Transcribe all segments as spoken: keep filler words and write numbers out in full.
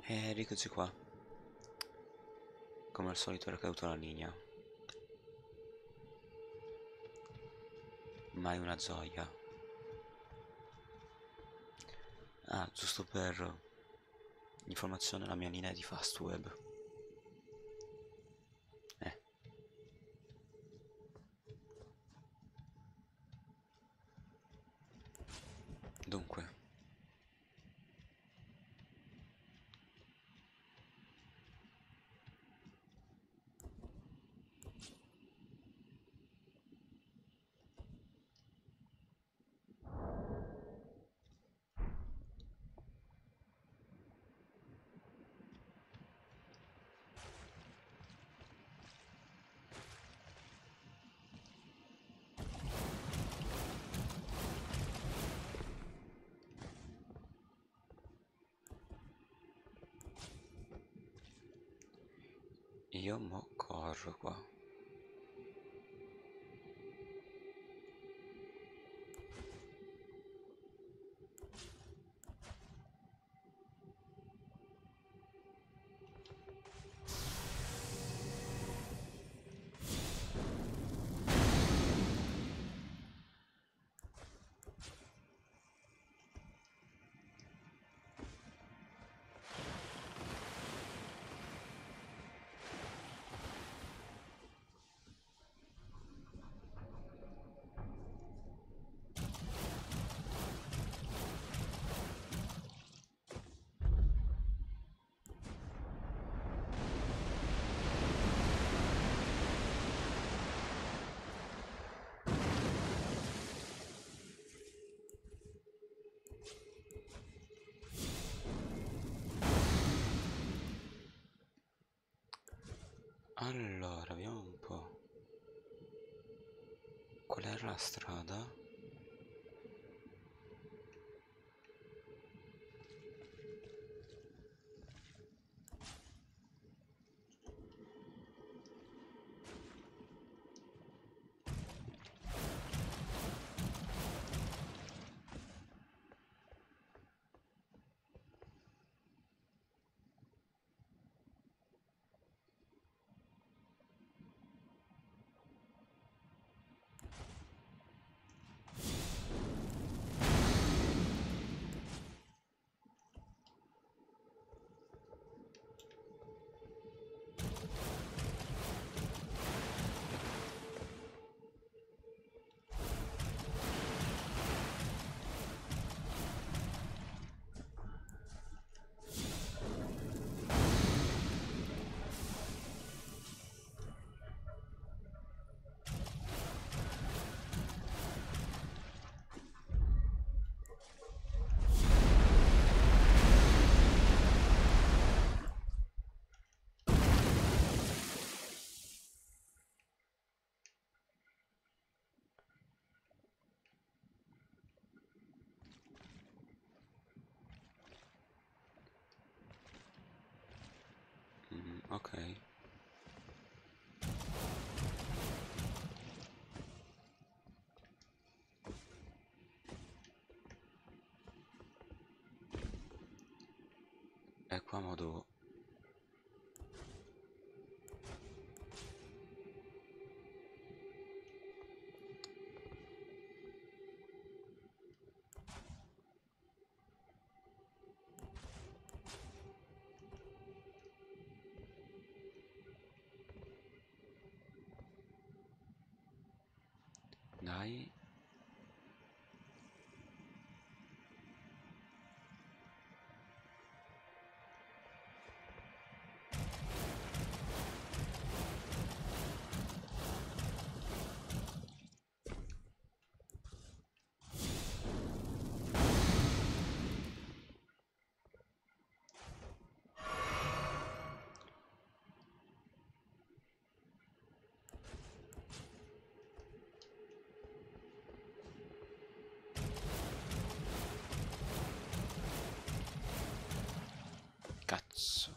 E rieccoci qua. Come al solito era caduta la linea. Mai una gioia. Ah, giusto per informazione, la mia linea è di Fastweb. Eh, dunque. Io mo corro qua. Allora, vediamo un po'. Qual era la strada? Mm, ok. E qua modo. Dai. Cazzo.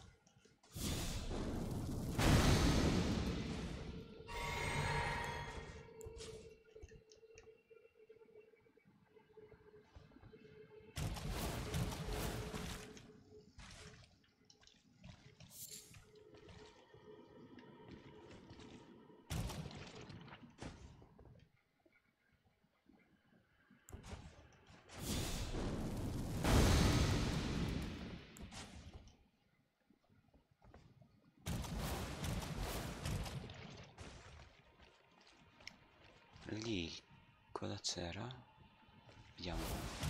Cosa c'era? Vediamo.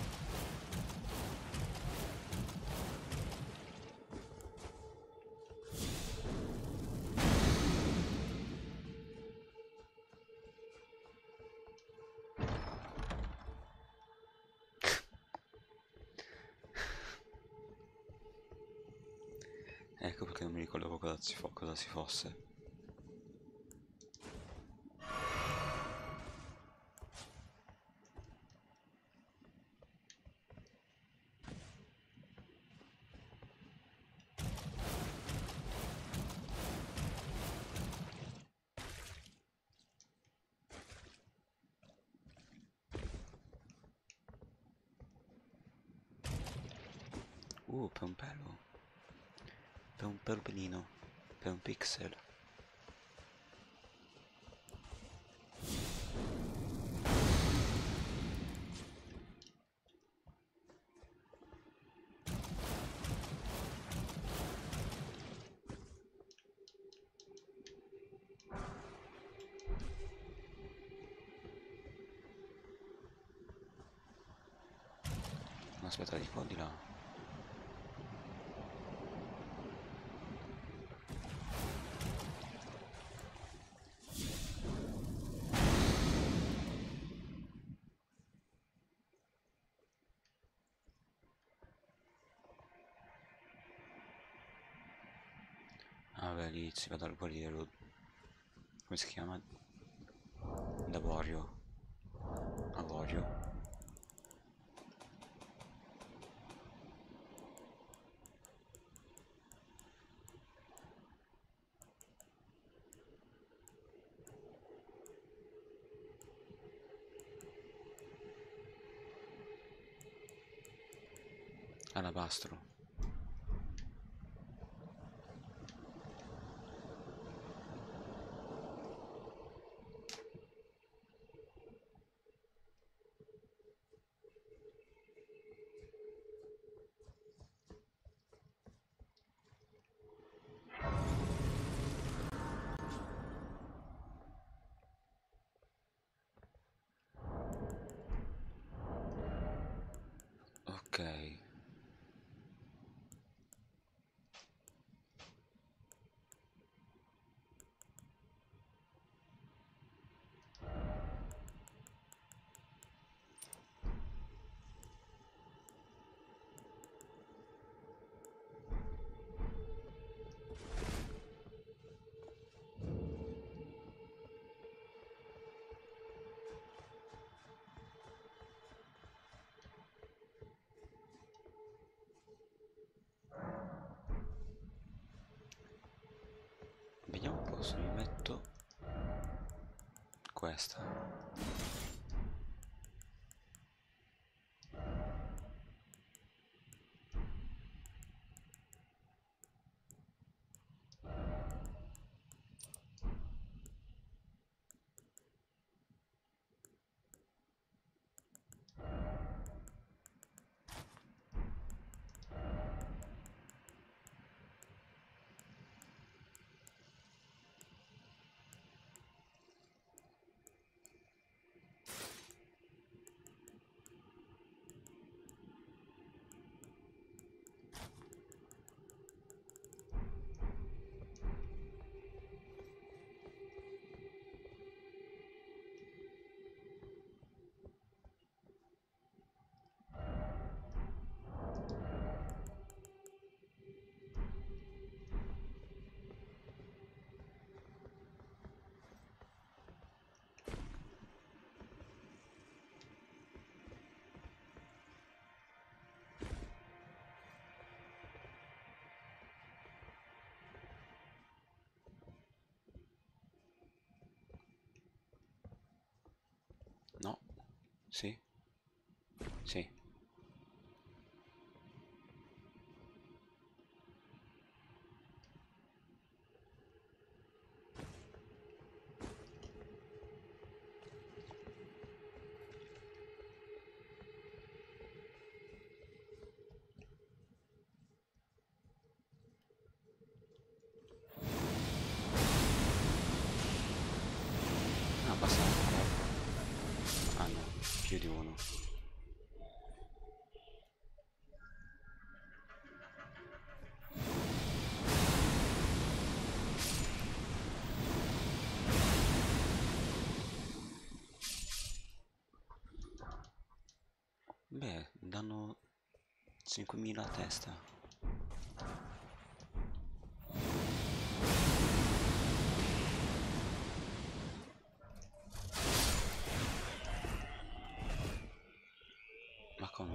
Ecco perché non mi ricordavo cosa si, fo cosa si fosse. Uh, per un pelo. Per un pelino. Per un pixel. Aspetta, di qua o di là? Ah beh, lì si va dal guerriero. Come si chiama? D'Avorio. Avorio. Alabastro. Ok. Vediamo un po' se mi metto questa. No? Sì? Sì. Ah, basta. Ah no. più di uno. Beh, danno cinquemila a testa. Ma come?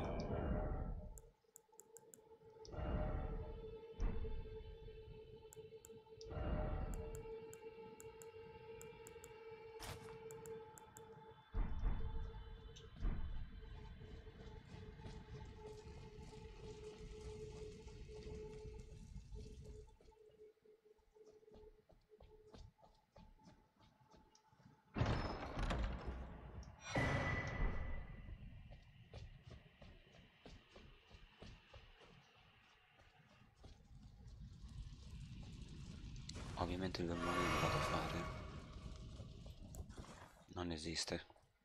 Ovviamente il vermone non lo vado a fare. Non esiste.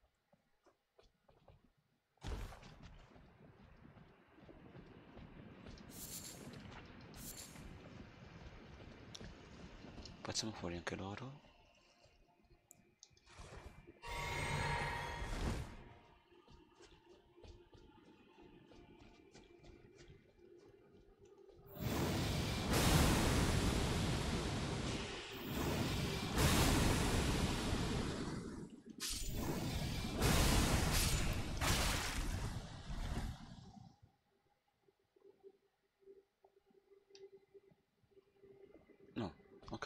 Facciamo fuori anche loro. No, ok.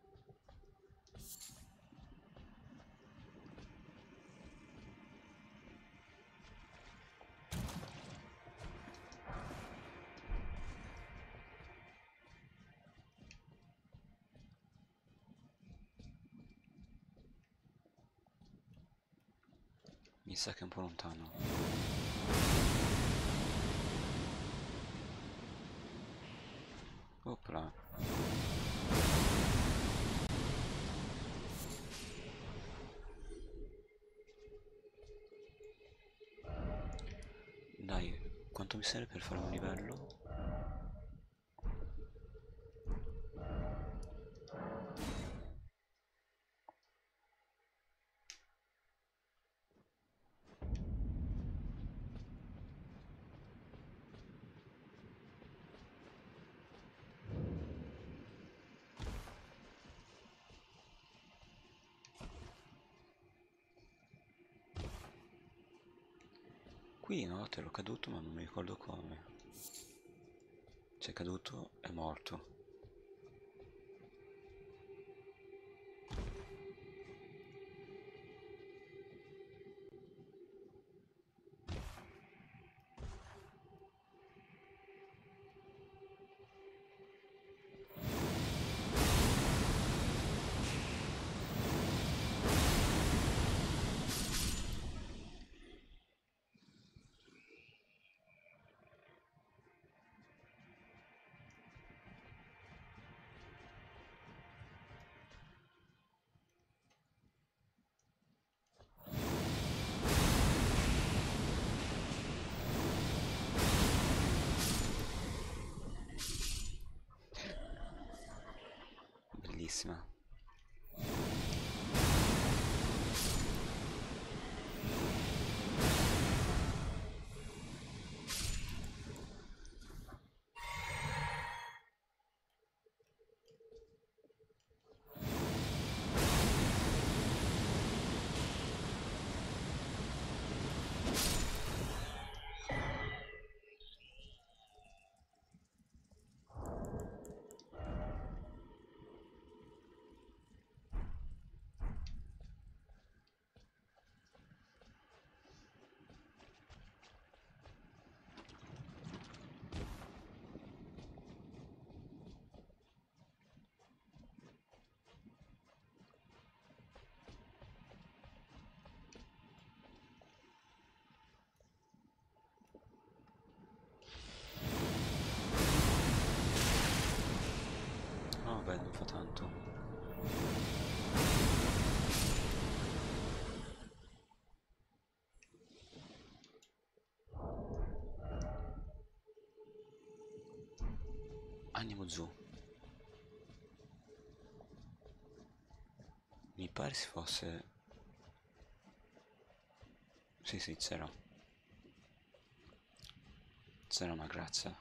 Mi sa che è un po' lontano. Opla. Dai, quanto mi serve per fare un livello? Qui una volta ero caduto ma non mi ricordo come. C'è caduto e morto. Bellissima. No, beh, non fa tanto. Andiamo giù. Mi pare si fosse... Sì, sì, c'era. C'era una grazia.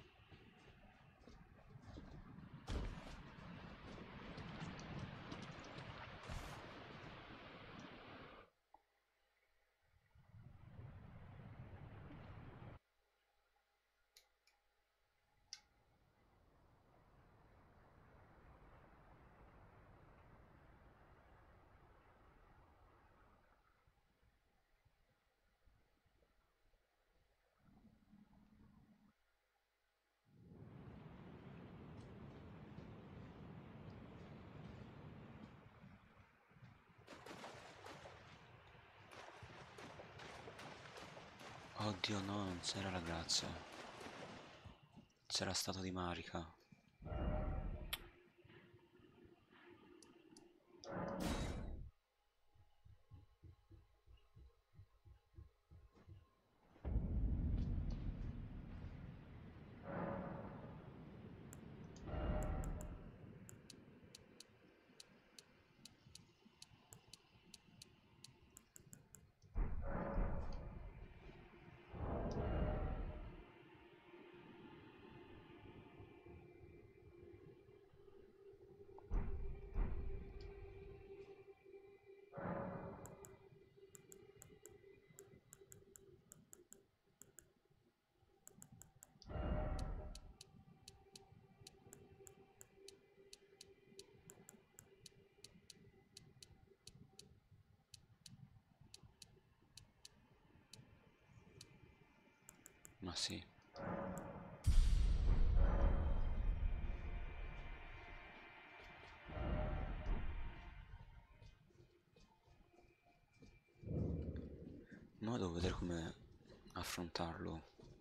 Oddio no, non c'era la grazia. C'era stato di Marika. Ma sì. Ma devo vedere come affrontarlo.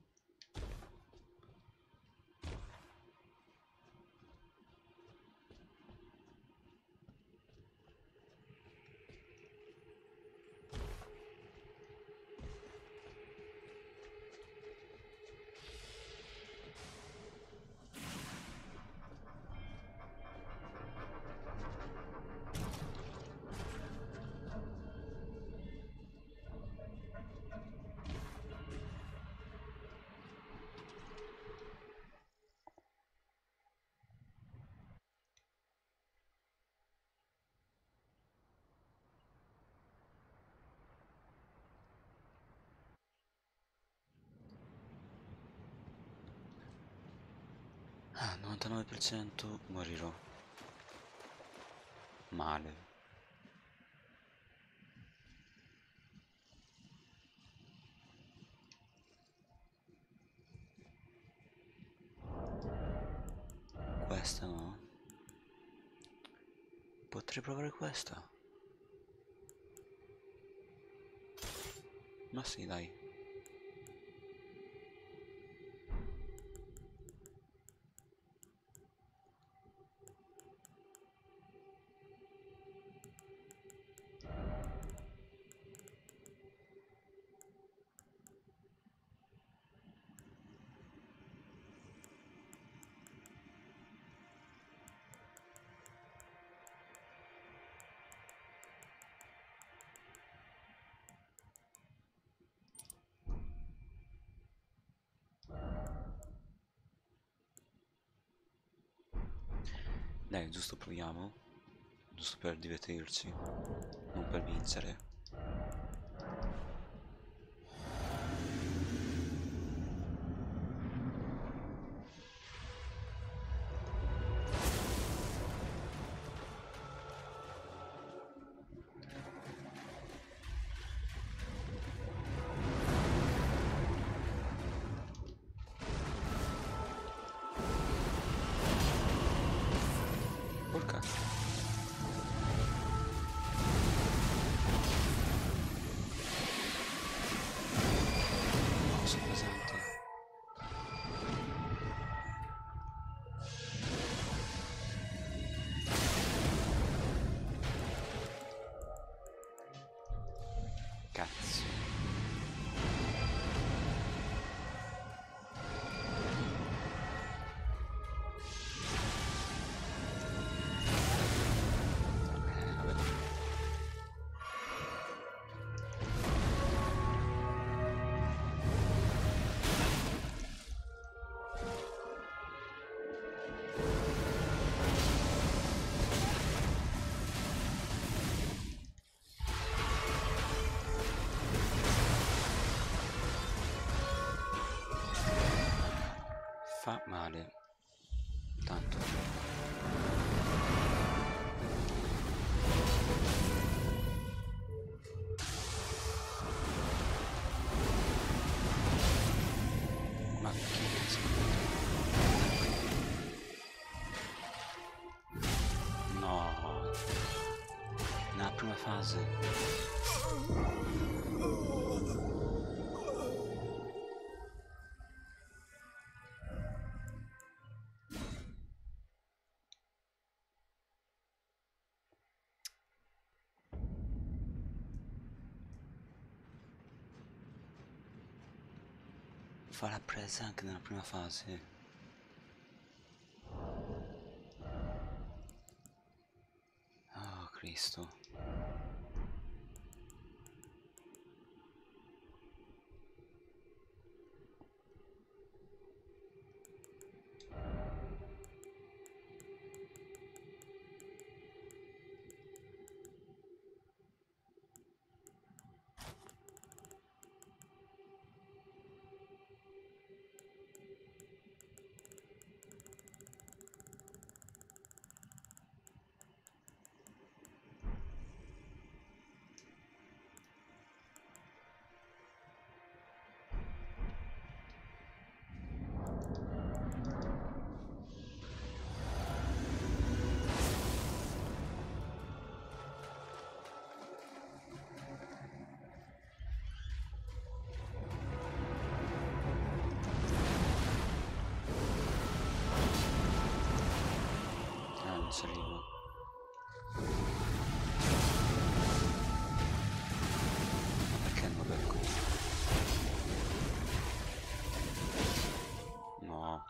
Ah, novantanove per cento morirò. Male. Questa no? Potrei provare questa. Ma sì, dai. Dai, giusto proviamo. Giusto per divertirci. Non per vincere. Porca. fase. Fa la presa anche nella prima fase. Oh Cristo. Ah, non ci arrivo. Ma perché non va bene così? No.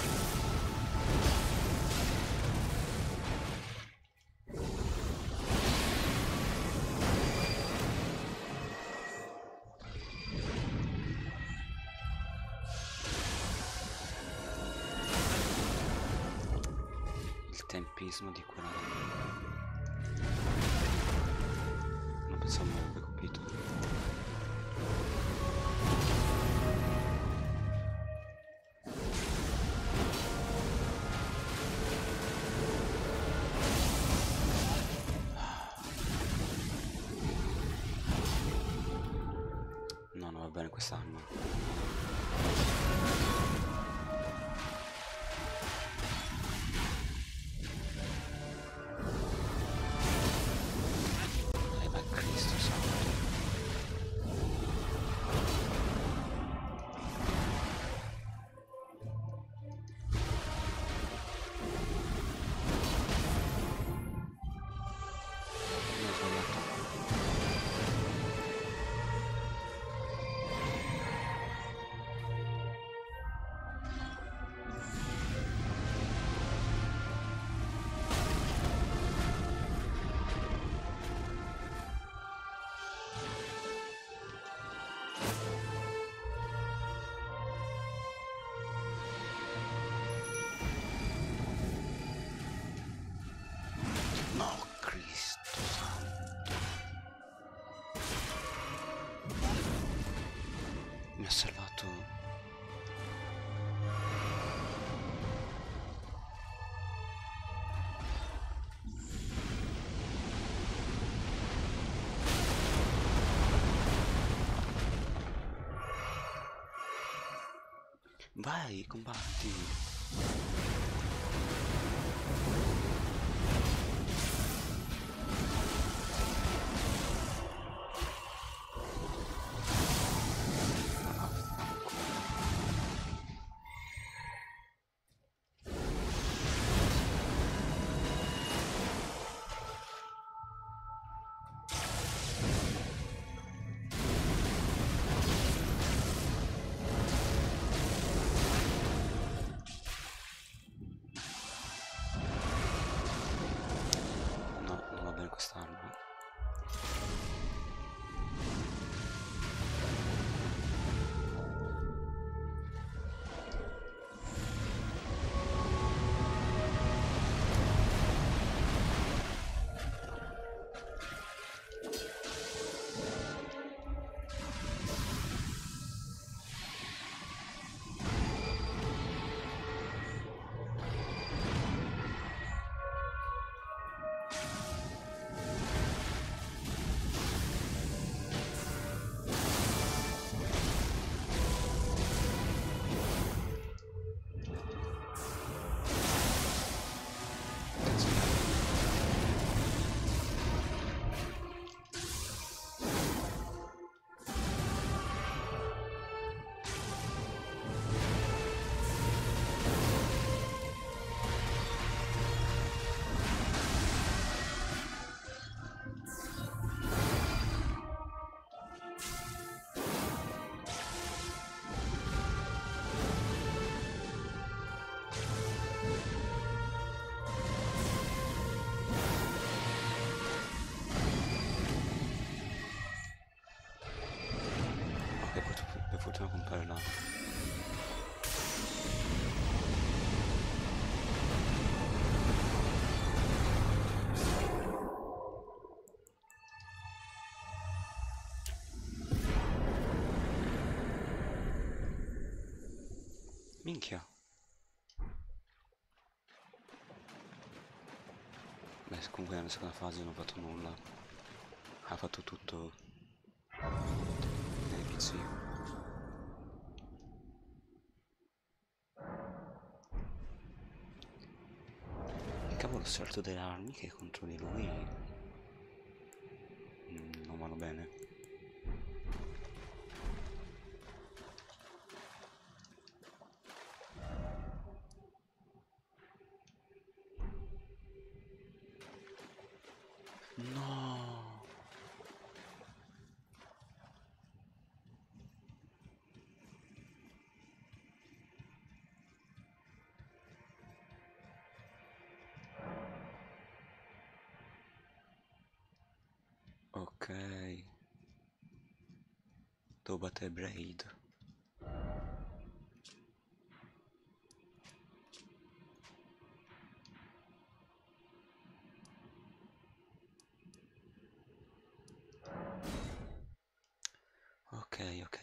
Il tempismo di quella... Non pensavo mi avrebbe colpito. No, non va bene quest'arma. Eh, ma Cristo santo. Mi ho sbagliato. No, Cristo santo. Mi ha salvato. Vai, combatti. minchia. Beh, comunque nella seconda fase non ho fatto nulla. Ha fatto tutto nelle P C. Il cavolo scelto delle armi che contro di lui mm, non vanno bene. No! Ok. Devo battere Braid. Ok, ok.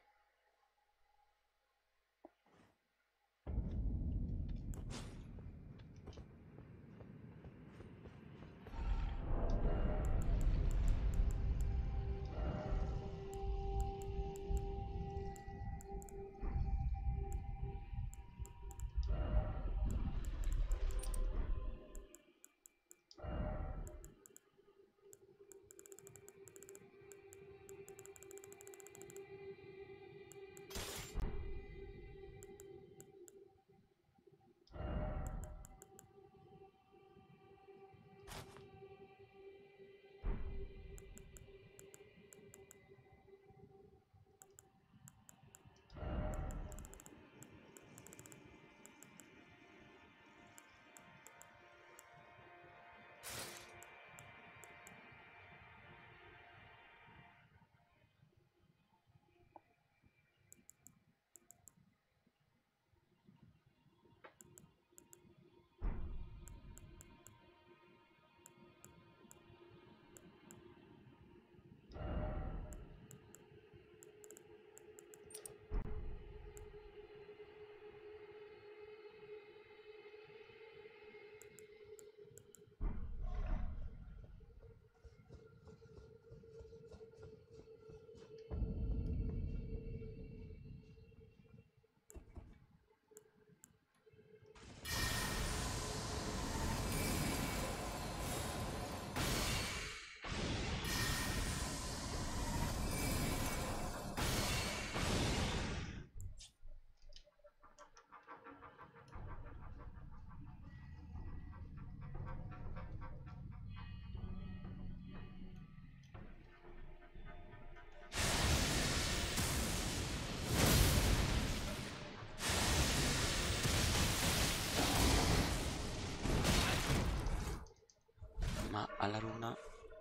Ma alla runa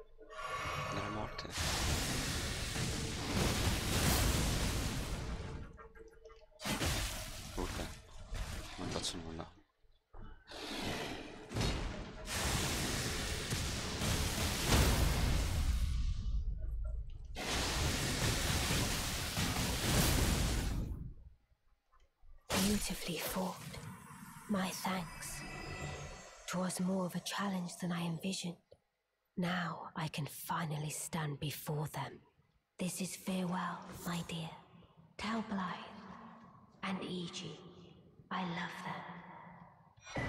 della morte. Urca, non faccio nulla. Beautifully fought. My thanks. 'Twas more of a challenge than I envisioned. Now I can finally stand before them. This is farewell, my dear. Tell Blythe and Eiji I love them.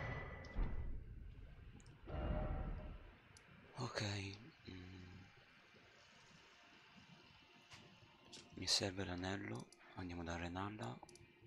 Ok. Mm. Mi serve l'anello. Andiamo da Renalla.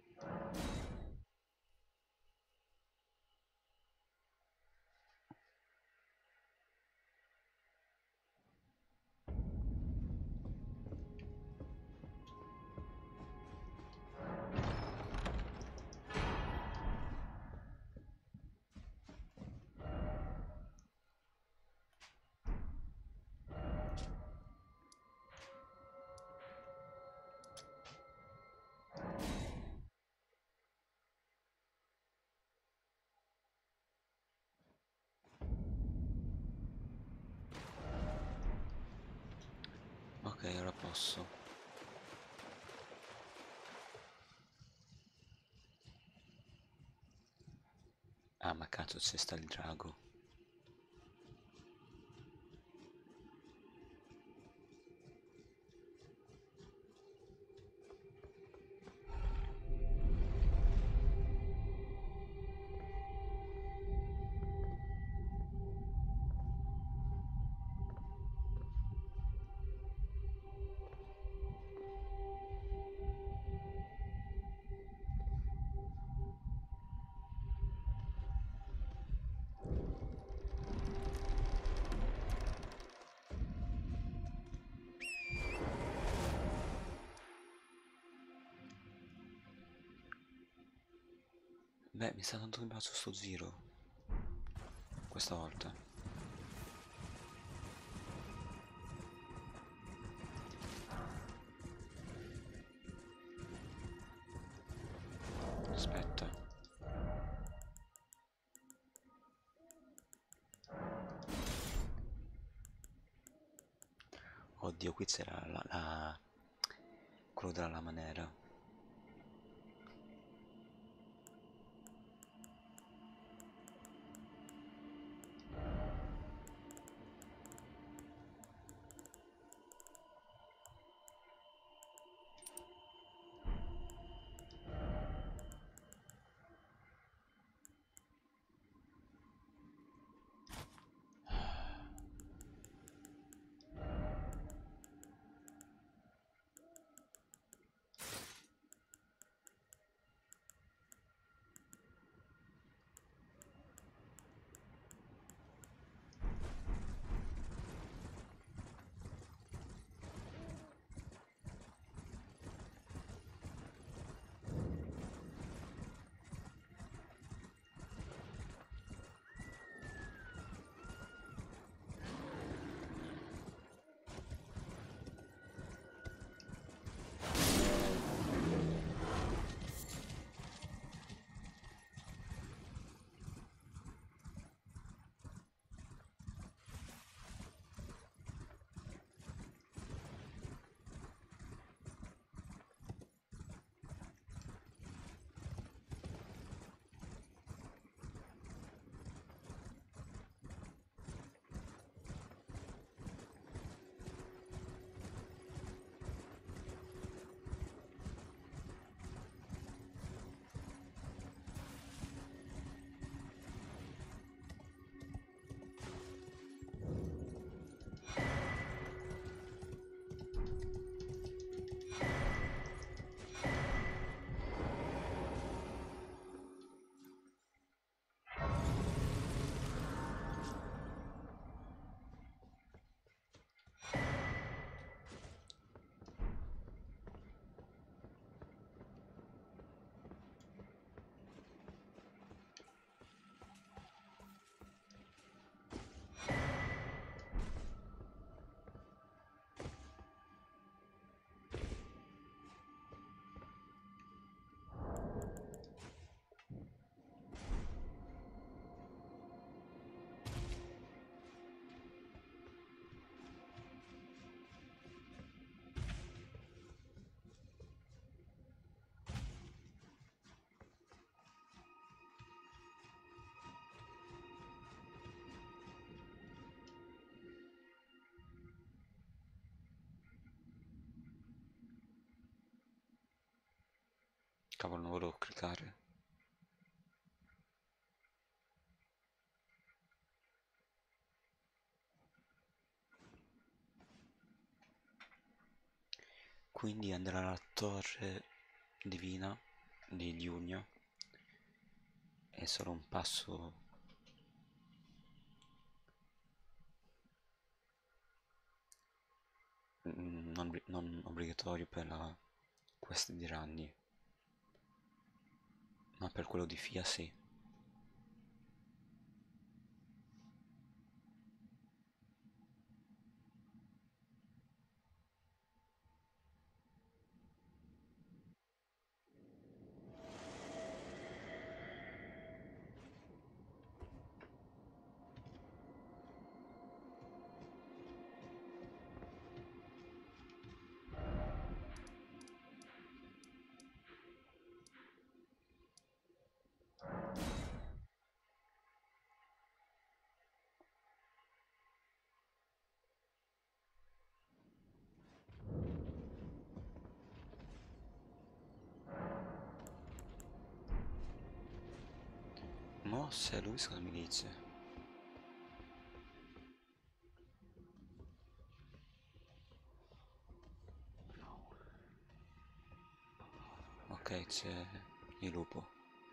Ok, ora posso. Ah, ma cazzo, c'è sta il drago. Beh, mi sta dando in braccio sto Zero. Questa volta. Aspetta. Oddio, qui c'era la, la... quello della lama nera. Cavolo, non volevo cliccare. Quindi andrà alla torre divina di Giugno. È solo un passo. mm, Non, obli- non obbligatorio per la quest di Ranni, ma per quello di Fia sì. mosse, lui cosa mi dice? Ok, c'è il lupo.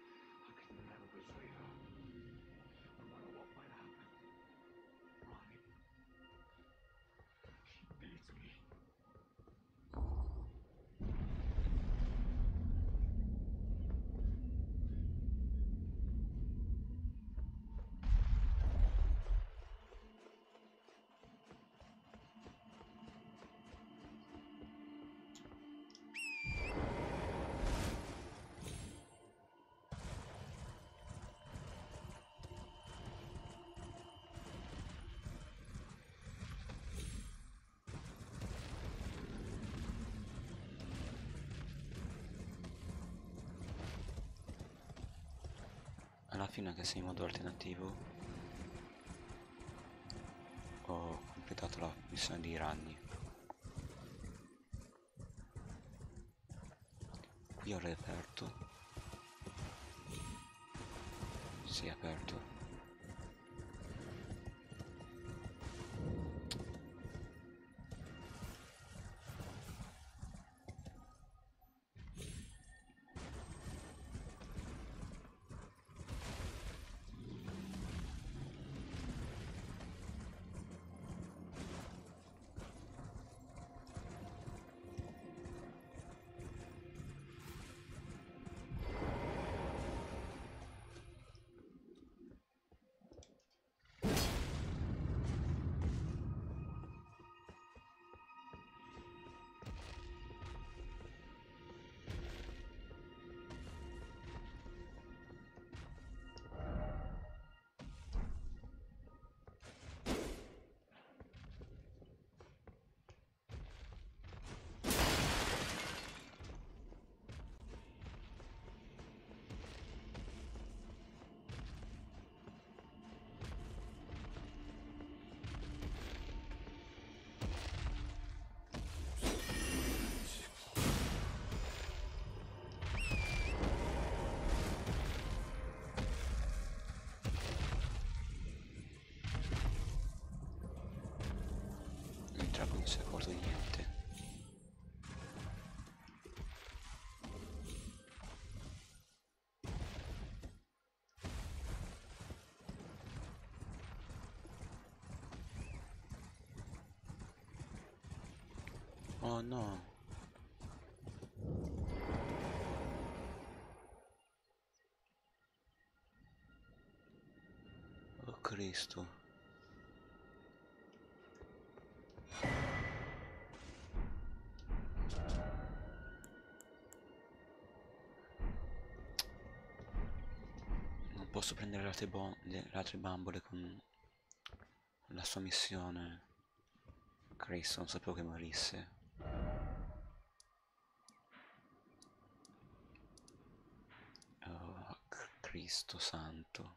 Alla fine, che sei in modo alternativo, ho completato la missione di ragni. Qui ho riaperto. Si è aperto. Il drago non si è accorto di niente. Oh no. Oh Cristo. Non posso prendere le altre, bo- le altre bambole con la sua missione. Cristo, non sapevo che morisse. Oh, Cristo santo.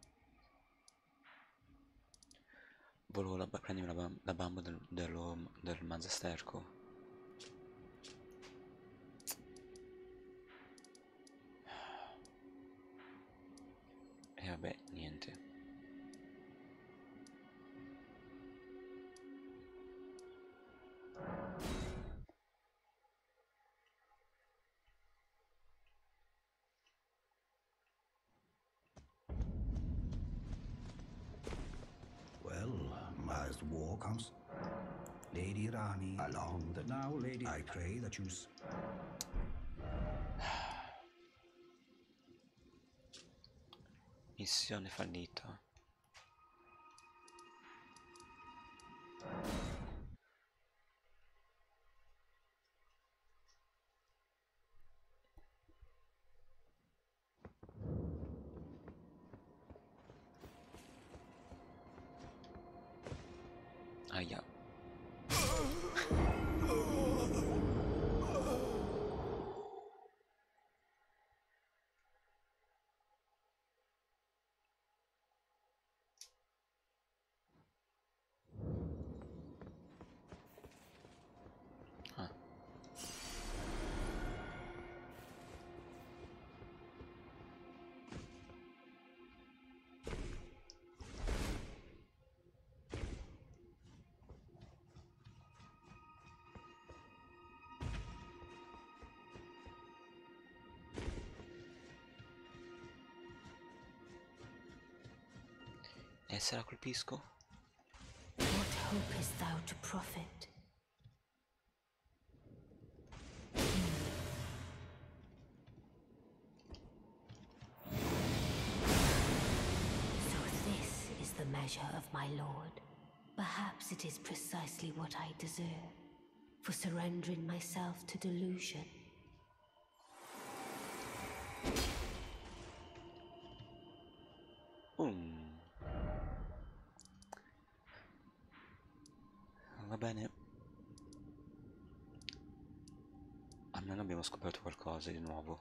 Volevo la, prendere la, bam la bambola del, dello, del mazzasterco. E vabbè, niente. As the war comes, Lady Rani, along the now, Lady, I pray that you. Missione fallita. Aia. Ah. E se la colpisco? What hopest thou to profit? So this is the measure of my lord. Perhaps it is precisely what I deserve for surrendering myself to delusion. Um. Va bene. Almeno abbiamo scoperto qualcosa di nuovo.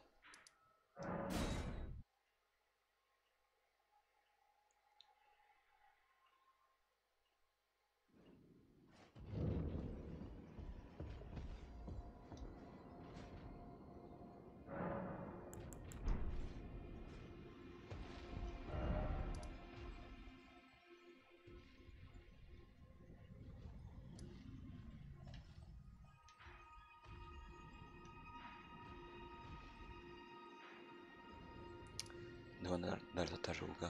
Devo andare dalla tartaruga.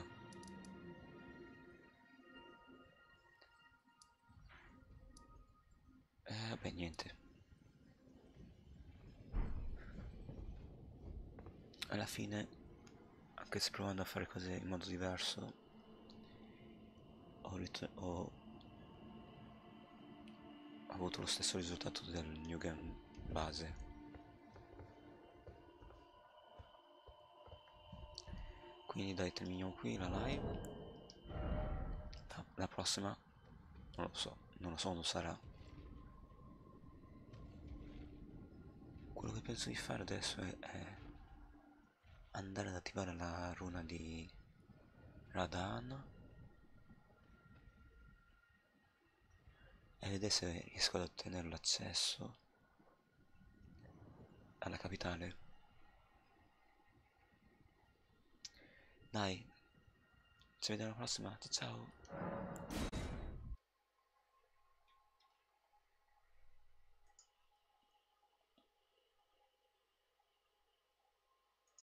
Eh, vabbè, niente. Alla fine, anche se provando a fare cose in modo diverso, ho, ho avuto lo stesso risultato del New Game base. Quindi dai, terminiamo qui la live. La prossima non lo so, non lo so quando sarà. Quello che penso di fare adesso è, è andare ad attivare la runa di Radahn e vedere se riesco ad ottenere l'accesso alla capitale. Dai, ci vediamo alla prossima, ciao ciao!